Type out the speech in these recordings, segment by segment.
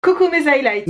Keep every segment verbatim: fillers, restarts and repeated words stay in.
Coucou mes highlights.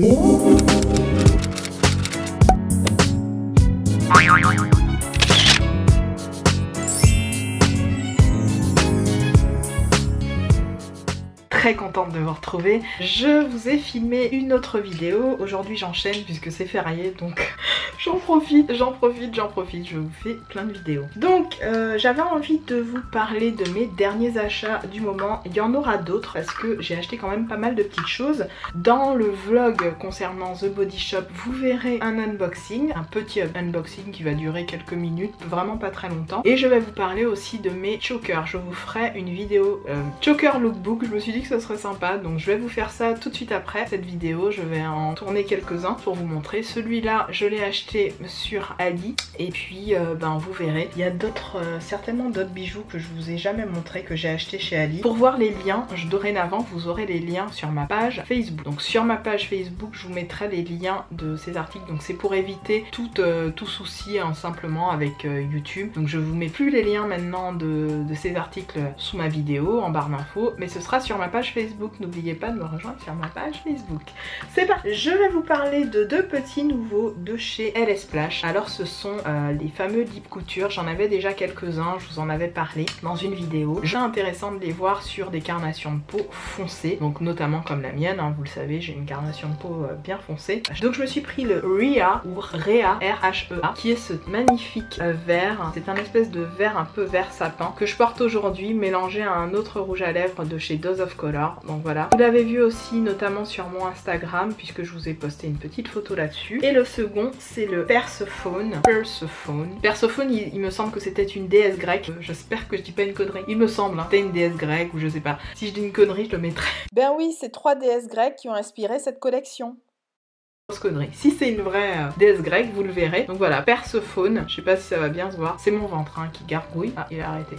Très contente de vous retrouver. Je vous ai filmé une autre vidéo. Aujourd'hui j'enchaîne puisque c'est férié, donc j'en profite, j'en profite, j'en profite. Je vous fais plein de vidéos. Donc euh, j'avais envie de vous parler de mes derniers achats du moment. Il y en aura d'autres parce que j'ai acheté quand même pas mal de petites choses. Dans le vlog concernant The Body Shop, vous verrez un unboxing, un petit unboxing qui va durer quelques minutes, vraiment pas très longtemps. Et je vais vous parler aussi de mes chokers. Je vous ferai une vidéo euh, choker lookbook. Je me suis dit que ce serait sympa, donc je vais vous faire ça tout de suite après cette vidéo. Je vais en tourner quelques-uns pour vous montrer. Celui-là je l'ai acheté sur Ali et puis euh, ben vous verrez, il y a d'autres euh, certainement d'autres bijoux que je vous ai jamais montré que j'ai acheté chez Ali. Pour voir les liens, je, dorénavant vous aurez les liens sur ma page Facebook. Donc sur ma page Facebook je vous mettrai les liens de ces articles, donc c'est pour éviter tout, euh, tout souci hein, simplement avec euh, YouTube. Donc je vous mets plus les liens maintenant de, de ces articles sous ma vidéo en barre d'infos, mais ce sera sur ma page Facebook. N'oubliez pas de me rejoindre sur ma page Facebook. C'est parti. Je vais vous parler de deux petits nouveaux de chez L S Splash. Alors ce sont euh, les fameux Deep Couture. J'en avais déjà quelques-uns, je vous en avais parlé dans une vidéo. C'est intéressant de les voir sur des carnations de peau foncées, donc notamment comme la mienne, hein, vous le savez, j'ai une carnation de peau euh, bien foncée. Donc je me suis pris le Rhea ou Rhea, R H E A, qui est ce magnifique euh, vert. C'est un espèce de vert un peu vert sapin que je porte aujourd'hui, mélangé à un autre rouge à lèvres de chez Dose of Color. Donc voilà, vous l'avez vu aussi notamment sur mon Instagram puisque je vous ai posté une petite photo là-dessus. Et le second c'est le Persephone. Persephone. Persephone, il, il me semble que c'était une déesse grecque. Euh, J'espère que je dis pas une connerie. Il me semble, hein. C'était une déesse grecque ou je sais pas. Si je dis une connerie, je le mettrai. Ben oui, c'est trois déesses grecques qui ont inspiré cette collection. Connerie. Si c'est une vraie euh, déesse grecque, vous le verrez. Donc voilà, Persephone, je sais pas si ça va bien se voir, c'est mon ventre hein, qui gargouille. Ah, il a arrêté.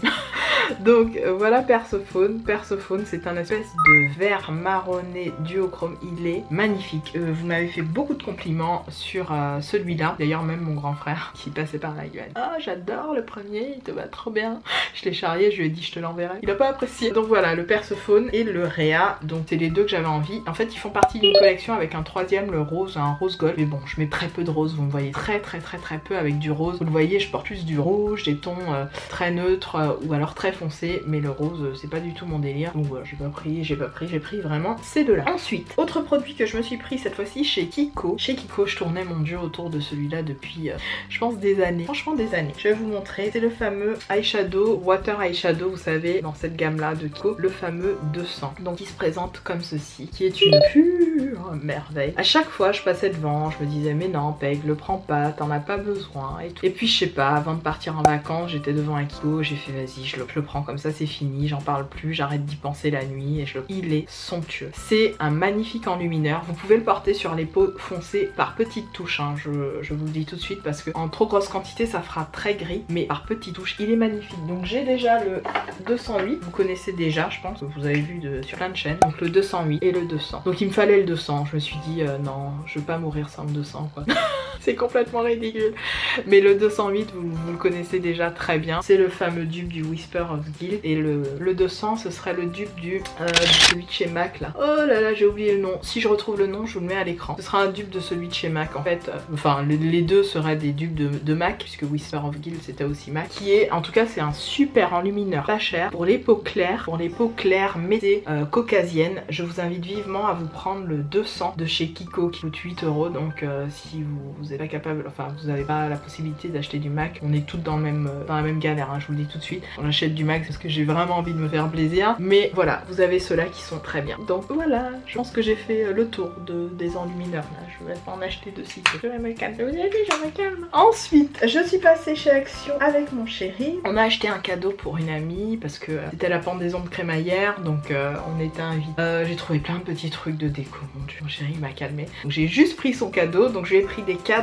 Donc euh, voilà Persephone. Persephone, c'est un espèce de vert marronné duochrome. Il est magnifique. Euh, vous m'avez fait beaucoup de compliments sur euh, celui-là. D'ailleurs même mon grand frère qui passait par là, il m'a dit ah j'adore le premier, il te va trop bien. Je l'ai charrié, je lui ai dit je te l'enverrai. Il a pas apprécié. Donc voilà, le Persephone et le Rhea. Donc c'est les deux que j'avais envie. En fait ils font partie d'une collection avec un troisième, le rose, un rose gold. Mais bon, je mets très peu de rose, vous me voyez très très très très peu avec du rose. Vous le voyez, je porte plus du rouge, des tons euh, très neutres euh, ou alors très foncés, mais le rose euh, c'est pas du tout mon délire. Donc voilà, j'ai pas pris, j'ai pas pris, j'ai pris vraiment ces deux-là. Ensuite, autre produit que je me suis pris cette fois-ci chez Kiko. Chez Kiko, je tournais mon dieu autour de celui-là depuis, euh, je pense des années. Franchement des années. Je vais vous montrer. C'est le fameux eyeshadow, water eyeshadow, vous savez, dans cette gamme-là de Kiko, le fameux deux cents. Donc il se présente comme ceci, qui est une pure merveille. À chaque fois, je passais devant, je me disais mais non Peg, le prends pas, t'en as pas besoin et tout. Et puis je sais pas, avant de partir en vacances, j'étais devant un Kiko, j'ai fait vas-y, je le, je le prends comme ça, c'est fini, j'en parle plus, j'arrête d'y penser la nuit et je le... Il est somptueux. C'est un magnifique enlumineur. Vous pouvez le porter sur les peaux foncées par petites touches, hein. je, je vous le dis tout de suite parce que en trop grosse quantité ça fera très gris, mais par petites touches, il est magnifique. Donc j'ai déjà le deux cent huit, vous connaissez déjà, je pense, vous avez vu de, sur plein de chaînes. Donc le deux cent huit et le deux cents. Donc il me fallait le deux cents, je me suis dit euh, non, je veux pas mourir sans le deux cents quoi. C'est complètement ridicule. Mais le deux cent huit, vous, vous le connaissez déjà très bien. C'est le fameux dupe du Whisper of Guilt. Et le, le deux cents, ce serait le dupe du euh, de celui de chez MAC là. Oh là là, j'ai oublié le nom. Si je retrouve le nom, je vous le mets à l'écran. Ce sera un dupe de celui de chez MAC en fait. Euh, enfin, le, les deux seraient des dupes de, de MAC, puisque Whisper of Guilt c'était aussi MAC. Qui est, en tout cas, c'est un super enlumineur pas cher. Pour les peaux claires, pour les peaux claires métées euh, caucasiennes, je vous invite vivement à vous prendre le deux cents de chez Kiko qui coûte huit euros. Donc euh, si vous, vous êtes pas capable, enfin vous n'avez pas la possibilité d'acheter du MAC, on est toutes dans, le même, euh, dans la même galère, hein, je vous le dis tout de suite. On achète du MAC parce que j'ai vraiment envie de me faire plaisir. Mais voilà, vous avez ceux-là qui sont très bien. Donc voilà, je pense que j'ai fait le tour de, des enlumineurs là. Je vais pas en acheter de site. Je vais me calmer. Vous avez vu, je me calme. Ensuite, je suis passée chez Action avec mon chéri. On a acheté un cadeau pour une amie parce que euh, c'était la pendaison de crémaillère. Donc euh, on était invités. Euh, j'ai trouvé plein de petits trucs de déco. Mon dieu, mon chéri m'a calmé. Donc j'ai juste pris son cadeau. Donc je lui ai pris des cadres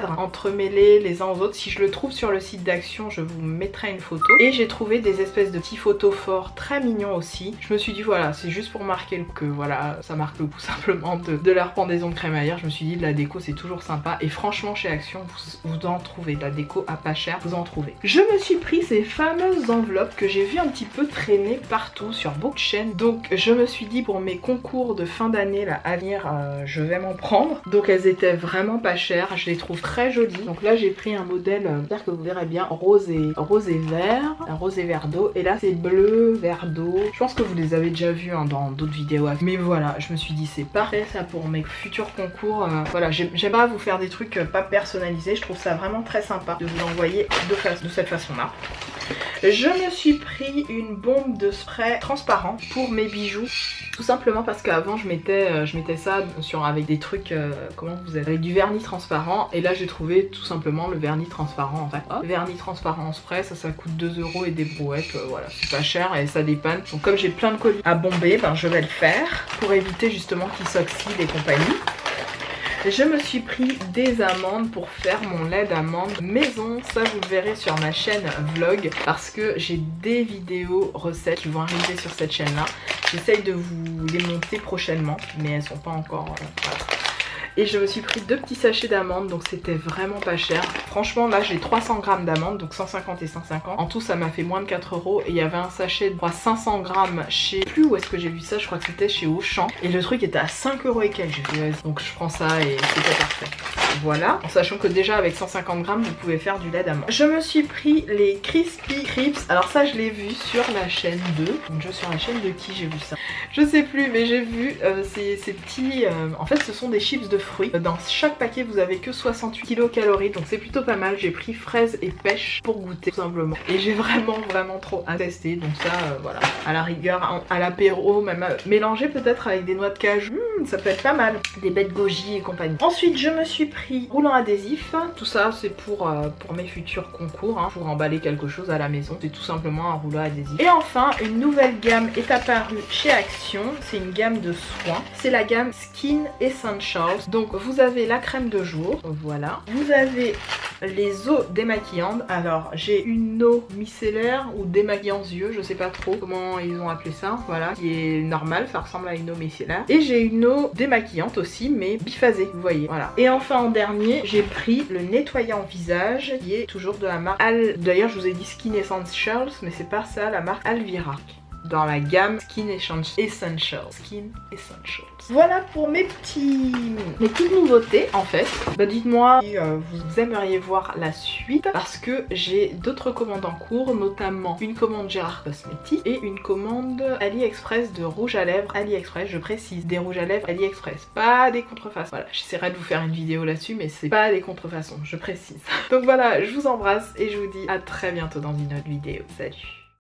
cadres entremêlés les uns aux autres. Si je le trouve sur le site d'Action, je vous mettrai une photo. Et j'ai trouvé des espèces de petits photophores très mignons aussi. Je me suis dit voilà, c'est juste pour marquer le que voilà, ça marque le coup simplement de, de leur pendaison de crémaillère. Je me suis dit de la déco c'est toujours sympa. Et franchement chez Action, vous, vous en trouvez. De la déco à pas cher, vous en trouvez. Je me suis pris ces fameuses enveloppes que j'ai vu un petit peu traîner partout sur beaucoup de chaînes. Donc je me suis dit pour mes concours de fin d'année là à venir, euh, je vais m'en prendre. Donc elles étaient vraiment pas chères. Je les trouve très jolies. Donc là j'ai pris un modèle, euh, j'espère que vous verrez bien, rose et, rose et vert. Un rose et vert d'eau. Et là c'est bleu, vert d'eau. Je pense que vous les avez déjà vus hein, dans d'autres vidéos. Mais voilà, je me suis dit c'est parfait ça pour mes futurs concours. Euh, voilà, j'aime pas vous faire des trucs euh, pas personnalisés. Je trouve ça vraiment très sympa de vous l'envoyer de, de cette façon-là. Je me suis pris une bombe de spray transparent pour mes bijoux. Tout simplement parce qu'avant je mettais euh, je mettais ça sur, avec des trucs, euh, comment vous avez, avec du vernis transparent. Et là j'ai trouvé tout simplement le vernis transparent en fait. Oh, le vernis transparent en spray, ça ça coûte deux euros et des brouettes. Euh, voilà, c'est pas cher et ça dépanne. Donc comme j'ai plein de colis à bomber, ben, je vais le faire pour éviter justement qu'ils s'oxydent et compagnie. Je me suis pris des amandes pour faire mon lait d'amande maison. Ça vous le verrez sur ma chaîne vlog parce que j'ai des vidéos recettes qui vont arriver sur cette chaîne là. J'essaye de vous les monter prochainement mais elles sont pas encore... Euh, voilà. Et je me suis pris deux petits sachets d'amandes, donc c'était vraiment pas cher. Franchement là j'ai trois cents grammes d'amandes, donc cent cinquante et cent cinquante. En tout ça m'a fait moins de quatre euros. Et il y avait un sachet de cinq cents grammes chez... Plus où est-ce que j'ai vu ça, je crois que c'était chez Auchan. Et le truc était à cinq euros et quelques. J'ai dit vas-y, donc je prends ça et c'était parfait. Voilà, en sachant que déjà avec cent cinquante grammes vous pouvez faire du lait d'amande. Je me suis pris les Crispy Crips. Alors ça je l'ai vu sur la chaîne de... Donc je sur la chaîne de qui j'ai vu ça, je sais plus, mais j'ai vu euh, ces, ces petits... Euh, en fait ce sont des chips de fruits. Dans chaque paquet vous avez que soixante-huit kilocalories, donc c'est plutôt pas mal. J'ai pris fraises et pêche pour goûter tout simplement. Et j'ai vraiment vraiment trop à tester. Donc ça euh, voilà, à la rigueur, à l'apéro, même euh, mélangé peut-être avec des noix de cajou, mmh, ça peut être pas mal. Des bêtes goji et compagnie. Ensuite je me suis pris roulant adhésif. Tout ça c'est pour, euh, pour mes futurs concours, hein, pour emballer quelque chose à la maison. C'est tout simplement un rouleau adhésif. Et enfin une nouvelle gamme est apparue chez Action. C'est une gamme de soins. C'est la gamme Skin Essentials. Donc vous avez la crème de jour, voilà. Vous avez les eaux démaquillantes. Alors j'ai une eau micellaire ou démaquillant yeux, je sais pas trop comment ils ont appelé ça, voilà, qui est normale, ça ressemble à une eau micellaire. Et j'ai une eau démaquillante aussi, mais biphasée, vous voyez, voilà. Et enfin en dernier, j'ai pris le nettoyant visage, qui est toujours de la marque Al... D'ailleurs je vous ai dit Skin Essentials, mais c'est pas ça, la marque Alvira. Dans la gamme Skin Essentials. Skin Essentials. Voilà pour mes petits mes petites nouveautés en fait. Bah dites-moi si euh, vous aimeriez voir la suite parce que j'ai d'autres commandes en cours, notamment une commande Gérard Cosmétique et une commande AliExpress de rouge à lèvres AliExpress, je précise, des rouges à lèvres AliExpress, pas des contrefaçons. Voilà, j'essaierai de vous faire une vidéo là-dessus mais c'est pas des contrefaçons, je précise. Donc voilà, je vous embrasse et je vous dis à très bientôt dans une autre vidéo. Salut!